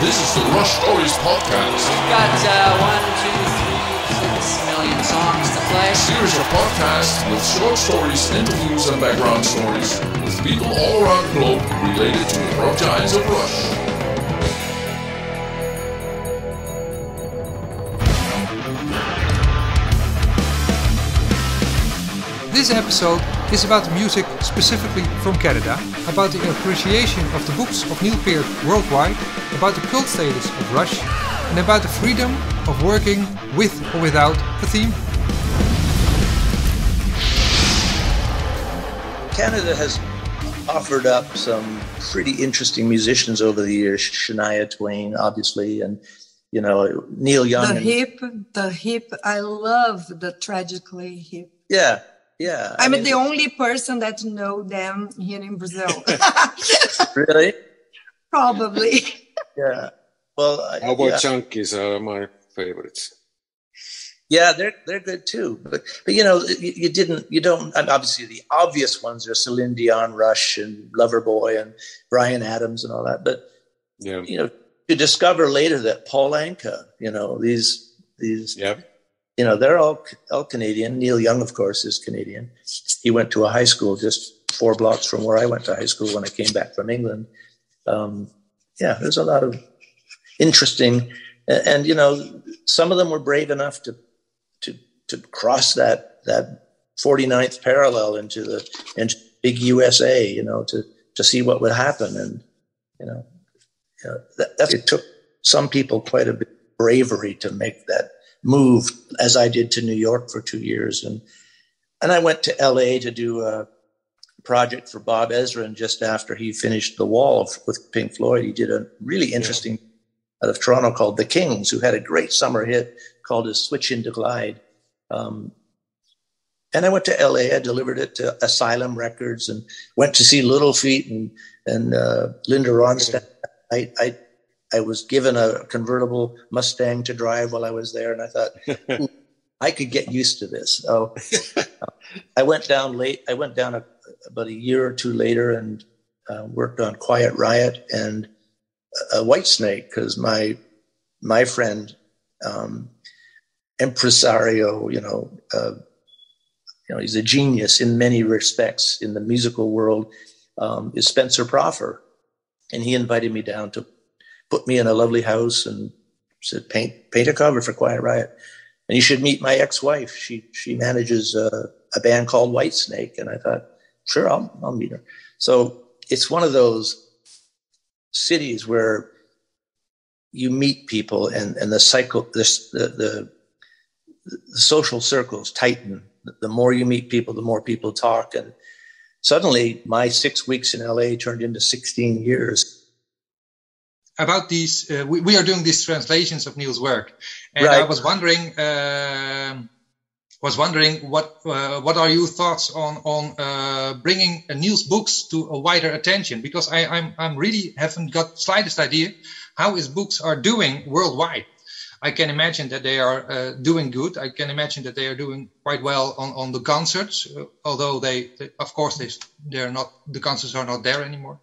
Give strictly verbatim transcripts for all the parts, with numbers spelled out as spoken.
This is the Rush Stories podcast. We've got uh, one, two, three, six million songs to play. A series of podcasts with short stories, interviews, and background stories with people all around the globe related to the rock giants of Rush. This episode is about the music specifically from Canada, about the appreciation of the books of Neil Peart worldwide, about the cult status of Rush, and about the freedom of working with or without a theme. Canada has offered up some pretty interesting musicians over the years. Shania Twain, obviously, and you know Neil Young. The and, hip, the hip. I love the Tragically Hip. Yeah. Yeah, I'm I mean, the only person that know them here in Brazil. Really? Probably. Yeah. Well, uh, How about yeah. Junkies are my favorites. Yeah, they're they're good too. But but you know, you, you didn't you don't and obviously the obvious ones are Celine Dion, Rush, and Loverboy, and Bryan Adams, and all that. But Yeah. you know, to discover later that Paul Anka, you know, these these. Yeah. You know, they're all all Canadian. Neil Young, of course, is Canadian. He went to a high school just four blocks from where I went to high school when I came back from England. Um, yeah, there's a lot of interesting, and, and you know, some of them were brave enough to to to cross that that forty-ninth parallel into the into big U S A. You know, to to see what would happen, and you know, you know that, that it took some people quite a bit of bravery to make that move, as I did to New York for two years. And and I went to L A to do a project for Bob Ezrin just after he finished The Wall with Pink Floyd. He did a really interesting yeah. out of Toronto called The Kings, who had a great summer hit called A Switch into Glide. Um, and I went to L A, I delivered it to Asylum Records and went to see Little Feat and, and uh, Linda Ronstadt. I, I I was given a convertible Mustang to drive while I was there, and I thought, ooh, I could get used to this. So I went down late. I went down a, about a year or two later and uh, worked on Quiet Riot and uh, Whitesnake, because my my friend, um, impresario, you know, uh, you know, he's a genius in many respects in the musical world, um, is Spencer Proffer, and he invited me down to put me in a lovely house and said, paint paint a cover for Quiet Riot. And you should meet my ex-wife. She she manages a, a band called Whitesnake. And I thought, sure, I'll I'll meet her. So it's one of those cities where you meet people and, and the cycle, this, the, the, the social circles tighten. The more you meet people, the more people talk. And suddenly my six weeks in L A turned into sixteen years. About these, uh, we, we are doing these translations of Neil's work, and right. I was wondering, uh, was wondering what uh, what are your thoughts on on uh, bringing uh, Neil's books to a wider attention? Because I I'm I'm really haven't got slightest idea how his books are doing worldwide. I can imagine that they are uh, doing good. I can imagine that they are doing quite well on on the concerts, uh, although they, they of course they they're not the concerts are not there anymore.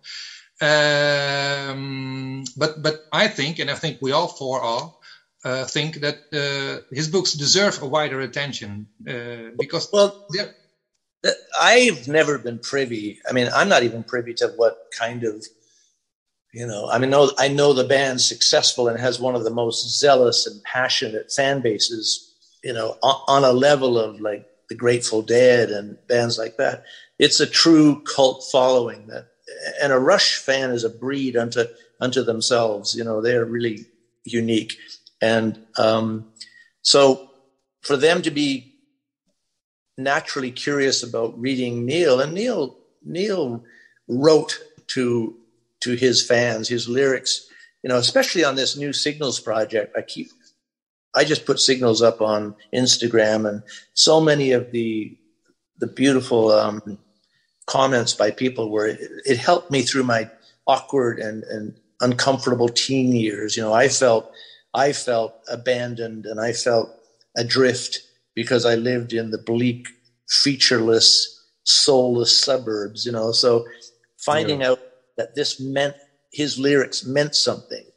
Um, but but I think, and I think we all four are, uh, think that uh, his books deserve a wider attention uh, because well, I've never been privy. I mean, I'm not even privy to what kind of, you know. I mean, know, I know the band's successful and has one of the most zealous and passionate fan bases, you know, on, on a level of like the Grateful Dead and bands like that. It's a true cult following that. And a Rush fan is a breed unto unto themselves. You know, they're really unique. And um, so for them to be naturally curious about reading Neil, and Neil Neil wrote to to his fans, his lyrics, you know, especially on this new Signals project. I keep I just put Signals up on Instagram, and so many of the the beautiful um comments by people where it, it helped me through my awkward and, and uncomfortable teen years. You know, I felt, I felt abandoned and I felt adrift because I lived in the bleak, featureless, soulless suburbs, you know. So finding yeah. out that this meant, his lyrics meant something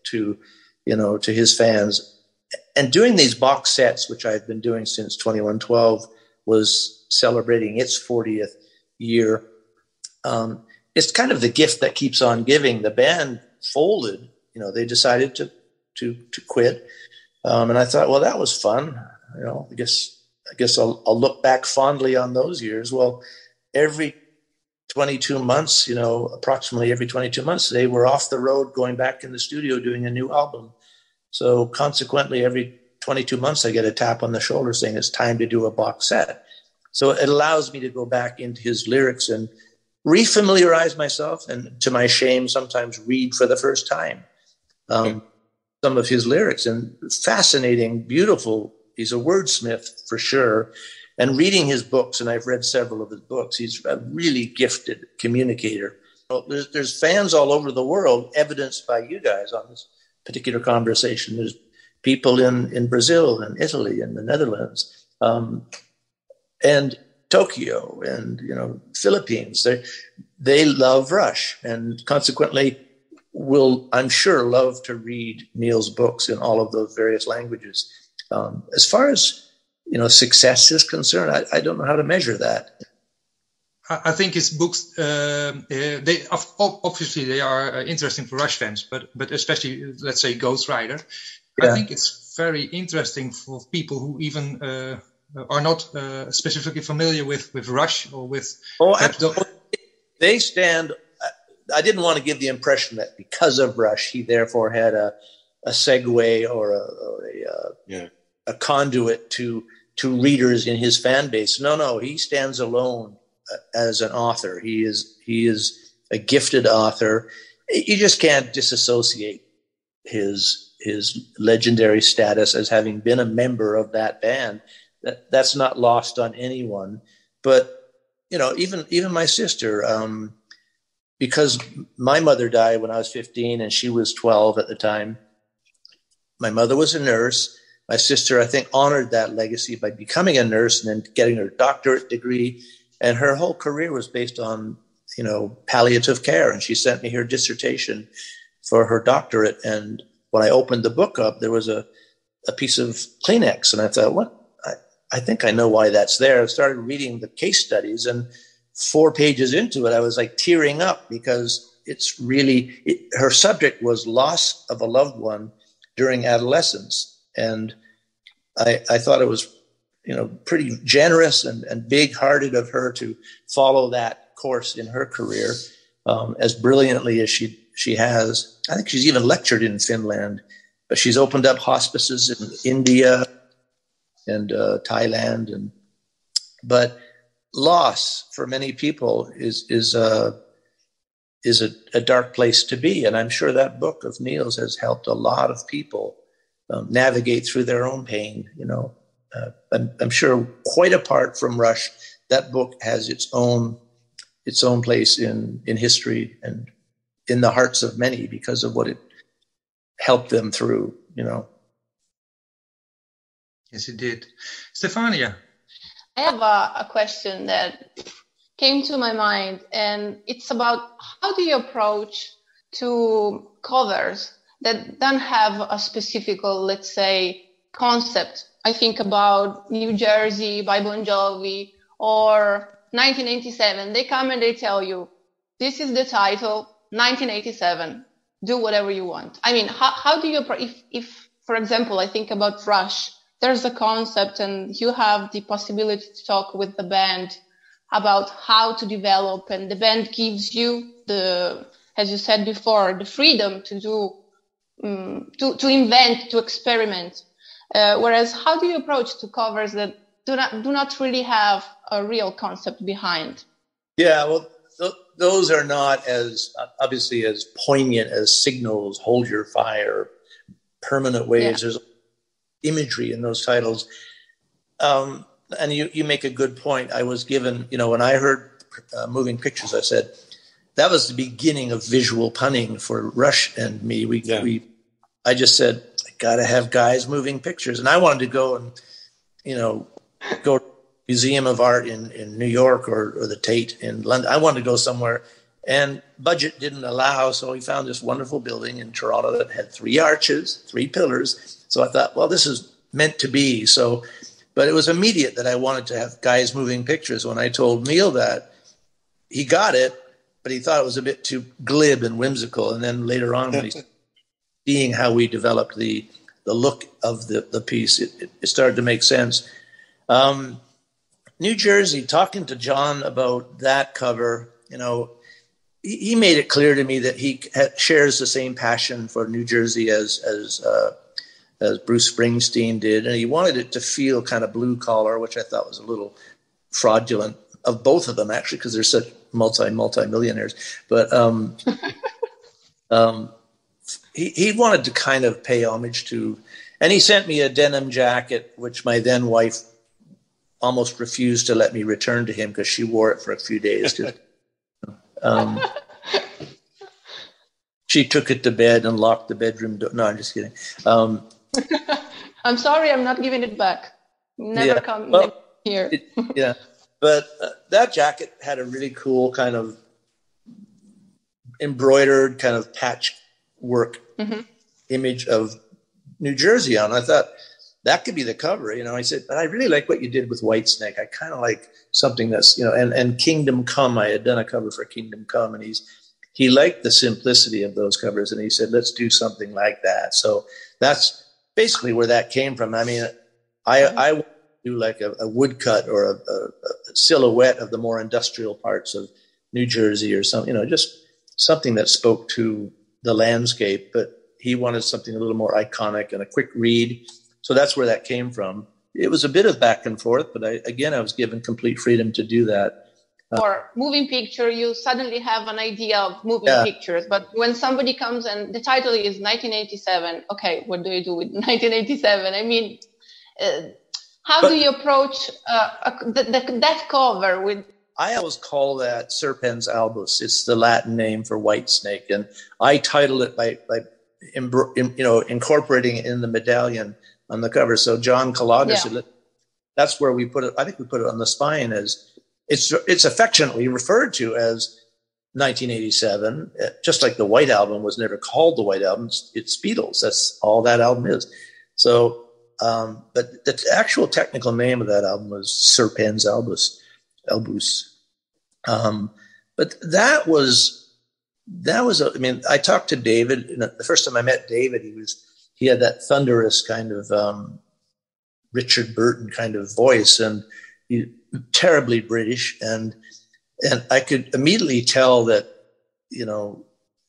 to, you know, to his fans. And doing these box sets, which I've been doing since twenty-one twelve, was celebrating its fortieth year. Um, it's kind of the gift that keeps on giving. The band folded, you know, they decided to to to quit. Um, and I thought, well, that was fun. You know, I guess I guess I'll, I'll look back fondly on those years. Well, every twenty-two months, you know, approximately every twenty-two months, they were off the road, going back in the studio, doing a new album. So consequently, every twenty-two months, I get a tap on the shoulder saying it's time to do a box set. So it allows me to go back into his lyrics and refamiliarize myself, and to my shame, sometimes read for the first time um, some of his lyrics. And fascinating, beautiful. He's a wordsmith for sure. And reading his books, and I've read several of his books, he's a really gifted communicator. Well, there's, there's fans all over the world, evidenced by you guys on this particular conversation. There's people in, in Brazil and Italy and the Netherlands um, and Tokyo and, you know, Philippines. They they love Rush, and consequently will, I'm sure, love to read Neil's books in all of those various languages. Um, as far as, you know, success is concerned, I, I don't know how to measure that. I think his books, uh, uh, they obviously they are uh, interesting for Rush fans, but but especially, let's say, Ghost Rider. Yeah. I think it's very interesting for people who even uh, are not uh, specifically familiar with, with Rush or with. Oh, absolutely. They stand. I didn't want to give the impression that because of Rush, he therefore had a a segue or a or a, uh, yeah. a conduit to to readers in his fan base. No, no, he stands alone as an author. He is he is a gifted author. You just can't disassociate his his legendary status as having been a member of that band. That that's not lost on anyone. But you know, even even my sister, um, because my mother died when I was fifteen and she was twelve at the time. My mother was a nurse. My sister, I think, honored that legacy by becoming a nurse and then getting her doctorate degree. And her whole career was based on, you know, palliative care. And she sent me her dissertation for her doctorate. And when I opened the book up, there was a, a piece of Kleenex. And I thought, what? I, I think I know why that's there. I started reading the case studies, and four pages into it, I was like tearing up, because it's really, it, her subject was loss of a loved one during adolescence. And I, I thought it was, you know, pretty generous and, and big-hearted of her to follow that course in her career um, as brilliantly as she she has. I think she's even lectured in Finland, but she's opened up hospices in India and uh, Thailand. And but loss for many people is is a is a, a dark place to be, and I'm sure that book of Neil's has helped a lot of people um, navigate through their own pain. You know. Uh, I'm, I'm sure, quite apart from Rush, that book has its own its own place in, in history and in the hearts of many because of what it helped them through, you know. Yes, it did. Stefania. I have a, a question that came to my mind, and it's about how do you approach to covers that don't have a specific, let's say, concept. I think about New Jersey by Bon Jovi or nineteen eighty-seven. They come and they tell you, this is the title, nineteen eighty-seven. Do whatever you want. I mean, how, how do you, if, if, for example, I think about Rush, there's a concept and you have the possibility to talk with the band about how to develop, and the band gives you the, as you said before, the freedom to do, um, to, to invent, to experiment. Uh, whereas, how do you approach to covers that do not do not really have a real concept behind? Yeah, well, th- those are not as obviously as poignant as Signals, Hold Your Fire, Permanent Waves. Yeah. There's imagery in those titles, um, and you you make a good point. I was given, you know, when I heard uh, Moving Pictures, I said that was the beginning of visual punning for Rush and me. We yeah. we, I just said, got to have guys moving pictures. And I wanted to go and, you know, go to the Museum of Art in, in New York or, or the Tate in London. I wanted to go somewhere And budget didn't allow, so he found this wonderful building in Toronto that had three arches, three pillars. So I thought, well, this is meant to be. So, but it was immediate that I wanted to have guys moving pictures. When I told Neil that, he got it, but he thought it was a bit too glib and whimsical. And then later on, when he's seeing how we developed the the look of the, the piece, it, it, it started to make sense. Um, New Jersey, talking to John about that cover, you know, he, he made it clear to me that he ha- shares the same passion for New Jersey as as uh, as Bruce Springsteen did, and he wanted it to feel kind of blue collar, which I thought was a little fraudulent of both of them, actually, because they're such multi multi millionaires. But um, um, he he wanted to kind of pay homage to, and he sent me a denim jacket, which my then wife almost refused to let me return to him because she wore it for a few days. um, she took it to bed and locked the bedroom door. No, I'm just kidding. Um, I'm sorry, I'm not giving it back. Never yeah, come well, here. it, yeah, but uh, that jacket had a really cool kind of embroidered kind of patch work mm-hmm. image of New Jersey on. I thought that could be the cover, you know. I said, but I really like what you did with Whitesnake. I kind of like something that's, you know, and, and Kingdom Come. I had done a cover for Kingdom Come, and he's he liked the simplicity of those covers, and he said, let's do something like that. So that's basically where that came from. I mean, I I would do like a, a woodcut or a, a, a silhouette of the more industrial parts of New Jersey or something, you know, just something that spoke to the landscape. But he wanted something a little more iconic and a quick read. So that's where that came from. It was a bit of back and forth, but I, again, I was given complete freedom to do that. Uh, or moving picture, you suddenly have an idea of moving yeah. pictures. But when somebody comes and the title is nineteen eighty-seven, okay, what do you do with nineteen eighty-seven? I mean, uh, how but, do you approach uh, a, the, the, that cover with? I always call that Serpens albus. It's the Latin name for Whitesnake, and I titled it by by you know incorporating it in the medallion on the cover. So John Calaga, yeah. that's where we put it. I think we put it on the spine as it's it's affectionately referred to as nineteen eighty-seven, just like the White Album was never called the White Album. It's Beatles. That's all that album is. So, um, but the actual technical name of that album was Serpens albus. albus. Um, but that was that was. I mean, I talked to David. The first time I met David, he was. He had that thunderous kind of um, Richard Burton kind of voice, and he terribly British. And and I could immediately tell that, you know,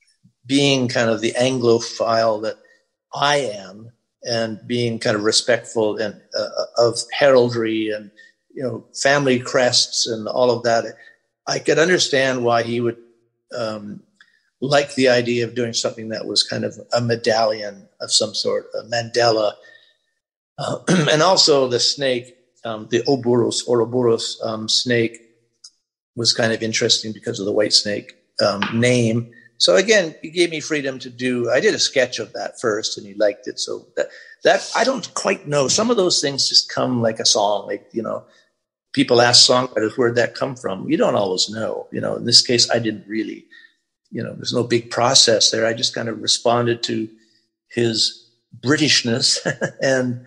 being kind of the Anglophile that I am, and being kind of respectful and uh, of heraldry and, you know, family crests and all of that, I could understand why he would. Um, like the idea of doing something that was kind of a medallion of some sort, a Mandela. Uh, and also the snake, um, the Ouroboros, Ouroboros um, snake was kind of interesting because of the white snake um, name. So again, he gave me freedom to do, I did a sketch of that first and he liked it. So that, that I don't quite know. Some of those things just come like a song, like, you know, people ask songwriters, where'd that come from? You don't always know, you know, in this case, I didn't really. You know, there's no big process there. I just kind of responded to his Britishness, and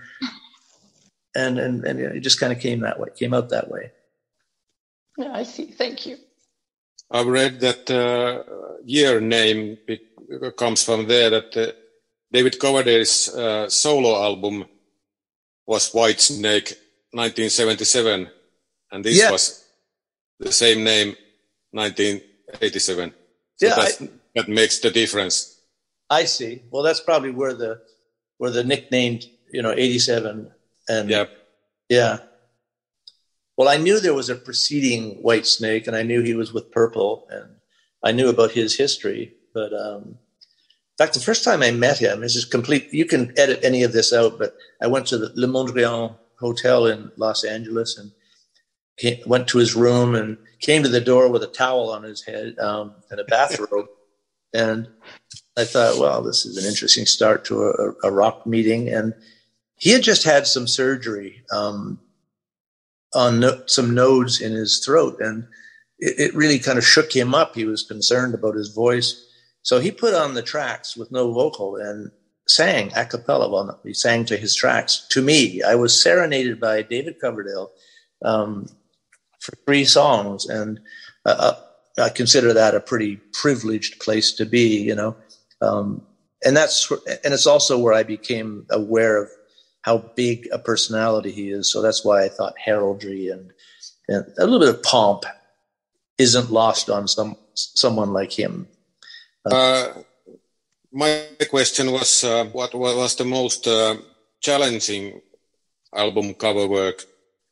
and and and it just kind of came that way, came out that way. Yeah, I see. Thank you. I've read that uh, year name comes from there. That uh, David Coverdale's uh, solo album was Whitesnake, nineteen seventy-seven, and this yeah. was the same name, nineteen eighty-seven. So yeah, I, that makes the difference. I see. Well, that's probably where the where the nickname, you know, eighty-seven and yep. yeah. Well, I knew there was a preceding Whitesnake, and I knew he was with Purple, and I knew about his history. But um, in fact, the first time I met him, this is complete. You can edit any of this out, but I went to the Le Mondrian Hotel in Los Angeles and came, went to his room and came to the door with a towel on his head um, and a bathrobe. And I thought, well, this is an interesting start to a, a rock meeting. And he had just had some surgery um, on no, some nodes in his throat. And it, it really kind of shook him up. He was concerned about his voice. So he put on the tracks with no vocal and sang a cappella. Well, he sang to his tracks. To me, I was serenaded by David Coverdale um, for three songs. And uh, I consider that a pretty privileged place to be, you know. Um, and that's, and it's also where I became aware of how big a personality he is. So that's why I thought heraldry and, and a little bit of pomp isn't lost on some someone like him. Uh, my question was, uh, what, what was the most uh, challenging album cover work?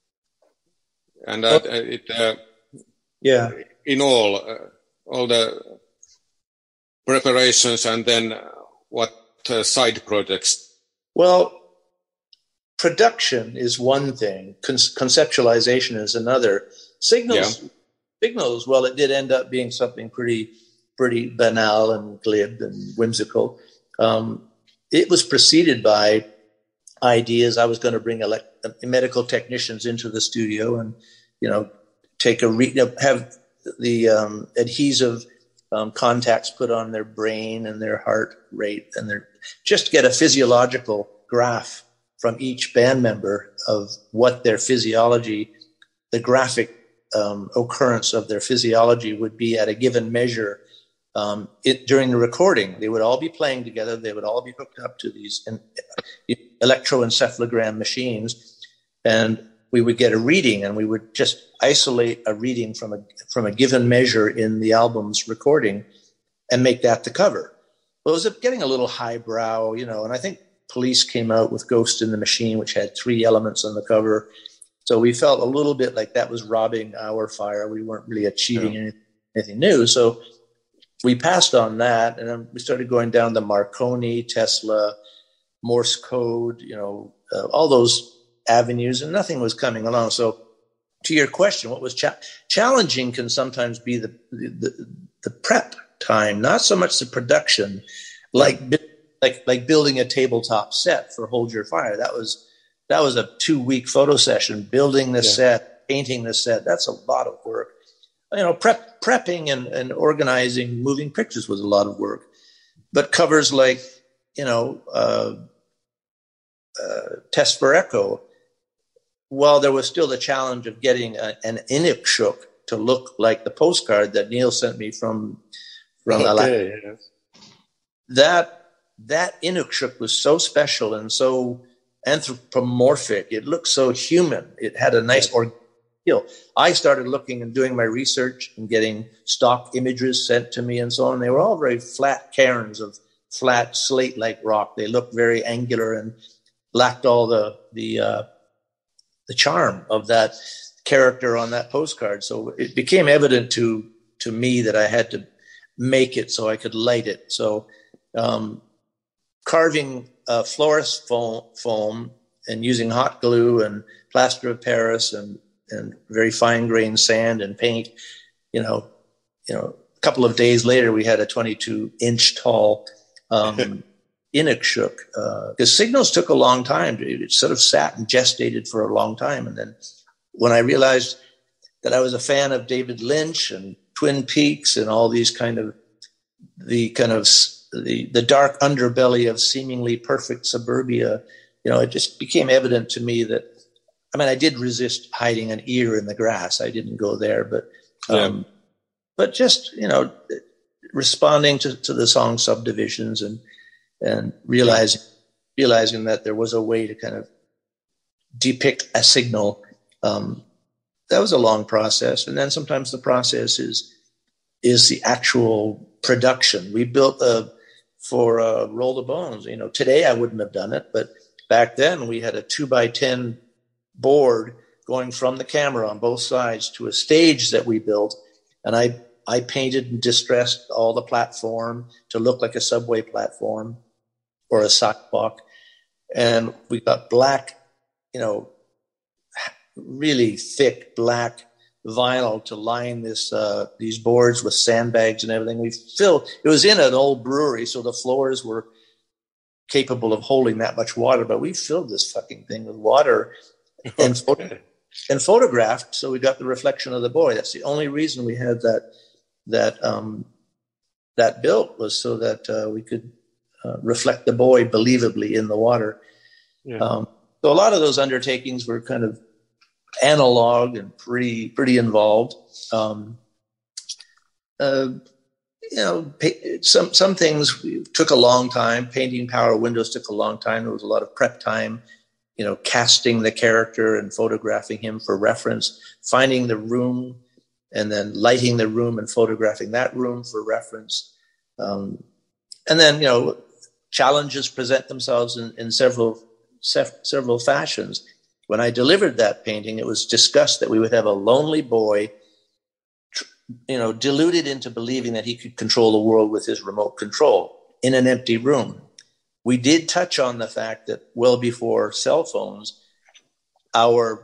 And uh, oh. it, uh, yeah, in all, uh, all the preparations and then what uh, side projects? Well, production is one thing. Con- conceptualization is another. Signals, yeah. Signals. Well, it did end up being something pretty, pretty banal and glib and whimsical. Um, it was preceded by ideas. I was going to bring elect- medical technicians into the studio and, you know, take a re- have the um, adhesive um, contacts put on their brain and their heart rate and their just get a physiological graph from each band member of what their physiology, the graphic um, occurrence of their physiology would be at a given measure um, it, during the recording. They would all be playing together. They would all be hooked up to these in, electroencephalogram machines, and we would get a reading, and we would just isolate a reading from a from a given measure in the album's recording and make that the cover. Well, it was getting a little highbrow, you know, and I think Police came out with Ghost in the Machine, which had three elements on the cover. So we felt a little bit like that was robbing our fire. We weren't really achieving yeah. anything, anything new. So we passed on that, and then we started going down the Marconi, Tesla, Morse code, you know, uh, all those avenues, and nothing was coming along. So to your question, what was cha- challenging can sometimes be the, the the prep time, not so much the production, like like like building a tabletop set for Hold Your Fire. That was that was a two week photo session, building the yeah. set, painting the set. That's a lot of work. You know, prep prepping and, and organizing moving pictures was a lot of work. But covers like, you know, uh, uh, Test for Echo, while there was still the challenge of getting a, an Inukshuk to look like the postcard that Neil sent me from from okay, Alaska. Yes. That that Inukshuk was so special and so anthropomorphic. It looked so human. It had a nice yes. organic feel. I started looking and doing my research and getting stock images sent to me and so on. They were all very flat cairns of flat slate-like rock. They looked very angular and lacked all the the uh, the charm of that character on that postcard. So it became evident to to me that I had to make it so I could light it. So um, carving uh, florist foam, foam and using hot glue and plaster of Paris and and very fine grained sand and paint, you know, you know, a couple of days later we had a twenty-two inch tall um, Inukshuk, because uh, Signals took a long time. It sort of sat and gestated for a long time. And then when I realized that I was a fan of David Lynch and Twin Peaks and all these kind of, the kind of, the, the dark underbelly of seemingly perfect suburbia, you know, it just became evident to me that, I mean, I did resist hiding an ear in the grass. I didn't go there, but, um, yeah. but just, you know, responding to, to the song subdivisions and, and realizing realizing that there was a way to kind of depict a signal. Um, that was a long process. And then sometimes the process is is the actual production. We built a, for uh, Roll the Bones. You know, today I wouldn't have done it, but back then we had a two by ten board going from the camera on both sides to a stage that we built. And I, I painted and distressed all the platform to look like a subway platform or a sidewalk. And we got black, you know, really thick black vinyl to line this, uh, these boards with sandbags and everything. We filled, it was in an old brewery, so the floors were capable of holding that much water, but we filled this fucking thing with water and photo- and photographed. So we got the reflection of the boy. That's the only reason we had that that um, that built, was so that uh, we could uh, reflect the boy believably in the water. Yeah. Um, so a lot of those undertakings were kind of analog and pretty pretty involved. Um, uh, you know, some some things took a long time. Painting power windows took a long time. There was a lot of prep time. You know, casting the character and photographing him for reference, finding the room, and then lighting the room and photographing that room for reference. Um, and then, you know, challenges present themselves in, in several several fashions. When I delivered that painting, it was discussed that we would have a lonely boy, you know, deluded into believing that he could control the world with his remote control in an empty room. We did touch on the fact that well before cell phones, our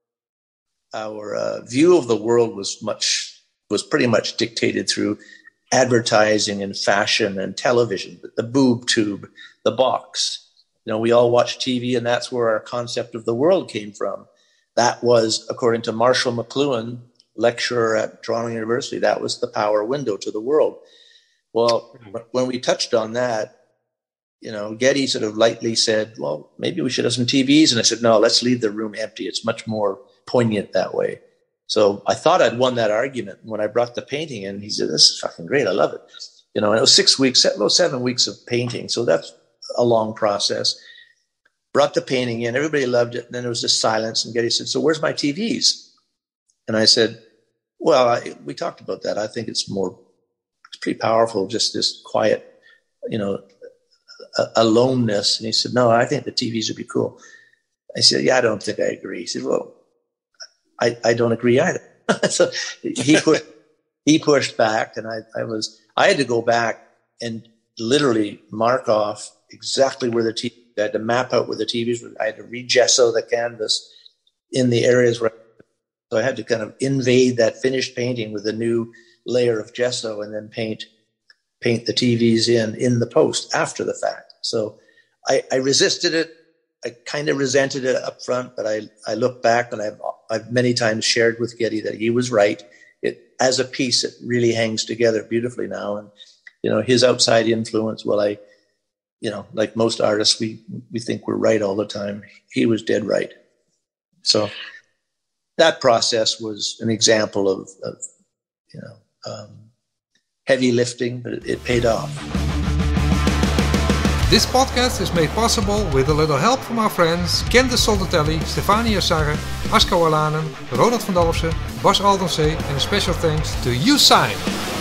our uh, view of the world was much was pretty much dictated through advertising and fashion and television, the boob tube, the box. You know, we all watch T V, and that's where our concept of the world came from. That was, according to Marshall McLuhan, lecturer at Toronto University, that was the power window to the world. Well, when we touched on that, you know, Getty sort of lightly said, well, maybe we should have some T Vs. And I said, no, let's leave the room empty. It's much more poignant that way. So I thought I'd won that argument. When I brought the painting in, he said, this is fucking great. I love it. You know, and it was six weeks, well, seven weeks of painting. So that's a long process. Brought the painting in. Everybody loved it. And then there was this silence. And Getty said, so where's my T Vs? And I said, well, I, we talked about that. I think it's more, it's pretty powerful, just this quiet, you know, aloneness. And he said, no, I think the T Vs would be cool. I said, yeah, I don't think I agree. He said, well, I, I don't agree either. So he put, he pushed back, and I, I was, I had to go back and literally mark off exactly where the T V, I had to map out where the T Vs were. I had to re-gesso the canvas in the areas where, so I had to kind of invade that finished painting with a new layer of gesso, and then paint, paint the T Vs in, in the post after the fact. So I, I resisted it. I kind of resented it up front, but I, I look back, and I've, I've many times shared with Getty that he was right. It, as a piece, it really hangs together beautifully now. And, you know, his outside influence, well, I, you know, like most artists, we, we think we're right all the time. He was dead right. So that process was an example of, of you know, um, heavy lifting, but it, it paid off. This podcast is made possible with a little help from our friends Candice Soldatelli, Stefania Sarre, Aska Walanen, Ronald van Dalfsen, Bas Aldensee, and a special thanks to Hugh Syme.